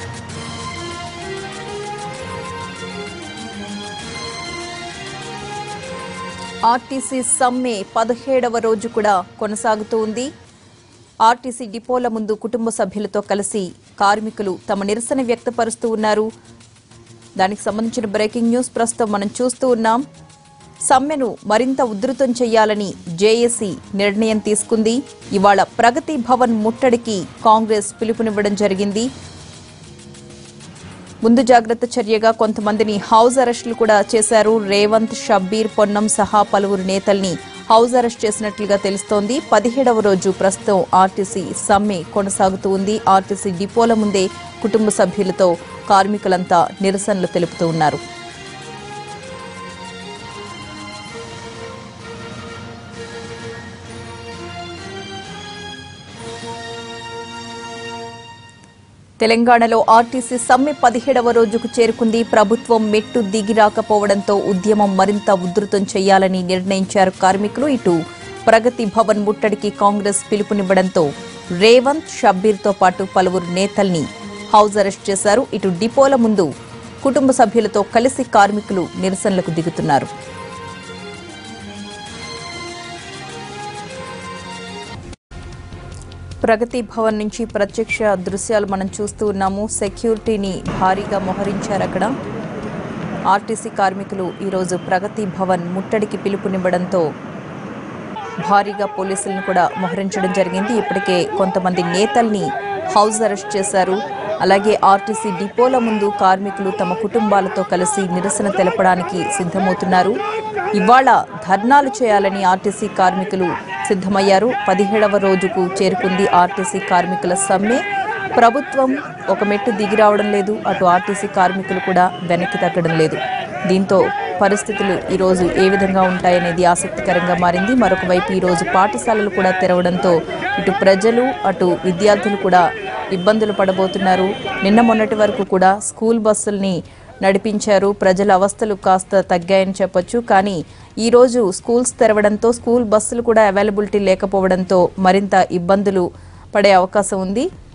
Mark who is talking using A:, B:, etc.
A: RTC సమ్మె 17వ రోజు కూడా కొనసాగుతూ ఉంది. ఆర్టీసీ డిపోల ముందు కుటుంబ సభ్యులతో కలిసి కార్మికులు తమ నిరసన వ్యక్తపరుస్తూ ఉన్నారు. దానికి సంబంధించిన బ్రేకింగ్ న్యూస్ ప్రస్తుతం మనం చూస్తూ ఉన్నాం. సమ్మెను మరింత ఉధృతం చేయాలని జేఏసీ నిర్ణయం తీసుకుంది. ఇవాళ ప్రగతి భవన్ ముట్టడికి కాంగ్రెస్ పిలుపునివ్వడం జరిగింది. ముందు జాగ్రత్త చర్యగా కొంతమందిని హౌస్ అరెస్టులు కూడా చేశారు. రేవంత్, షబ్బీర్, పొన్నం సహా పలువురు నేతల్ని హౌస్ అరెస్ట్ చేసినట్లుగా తెలుస్తోంది. 17వ రోజు ప్రస్తుతం ఆర్టీసీ సమ్మె కొనసాగుతూ ఉంది. ఆర్టీసీ డిపోల ముందే కుటుంబ సభ్యులతో కార్మికులంతా నిరసనలు తెలుపుతూ ఉన్నారు. తెలంగాణలో ఆర్టీసీ సమ్మె 17వ రోజుకు చేరుకుంది. ప్రభుత్వం మెట్టు దిగి రాకపోవడంతో ఉద్యమం మరింత ఉధృతం చేయాలని నిర్ణయించారు కార్మికులు. ఇటు ప్రగతి భవన్ ముట్టడికి కాంగ్రెస్ పిలుపునివ్వడంతో రేవంత్, షబ్బీర్తో పాటు పలువురు నేతల్ని హౌస్ అరెస్ట్ చేశారు. ఇటు డిపోల ముందు కుటుంబ సభ్యులతో కలిసి కార్మికులు నిరసనలకు దిగుతున్నారు. ప్రగతి భవన్ నుంచి ప్రత్యక్ష దృశ్యాలు మనం చూస్తూ ఉన్నాము. సెక్యూరిటీని భారీగా మోహరించారు అక్కడ. ఆర్టీసీ కార్మికులు ఈరోజు ప్రగతి భవన్ ముట్టడికి పిలుపునివ్వడంతో భారీగా పోలీసులను కూడా మోహరించడం జరిగింది. ఇప్పటికే కొంతమంది నేతల్ని హౌస్ అరెస్ట్ చేశారు. అలాగే ఆర్టీసీ డిపోల ముందు కార్మికులు తమ కుటుంబాలతో కలిసి నిరసన తెలపడానికి సిద్ధమవుతున్నారు. ఇవాళ ధర్నాలు చేయాలని ఆర్టీసీ కార్మికులు సిద్ధమయ్యారు. 17వ రోజుకు చేరుకుంది ఆర్టీసీ కార్మికుల సమ్మె. ప్రభుత్వం ఒక మెట్టు దిగి రావడం లేదు, అటు ఆర్టీసీ కార్మికులు కూడా వెనక్కి తగ్గడం లేదు. దీంతో పరిస్థితులు ఈరోజు ఏ విధంగా ఉంటాయనేది ఆసక్తికరంగా మారింది. మరొక వైపు ఈరోజు పాఠశాలలు కూడా తెరవడంతో ఇటు ప్రజలు అటు విద్యార్థులు కూడా ఇబ్బందులు పడబోతున్నారు. నిన్న మొన్నటి వరకు కూడా స్కూల్ బస్సుల్ని నడిపించారు. ప్రజల అవస్థలు కాస్త తగ్గాయని చెప్పొచ్చు. కానీ ఈరోజు స్కూల్స్ తెరవడంతో స్కూల్ బస్సులు కూడా అవైలబిలిటీ లేకపోవడంతో మరింత ఇబ్బందులు పడే అవకాశం ఉంది.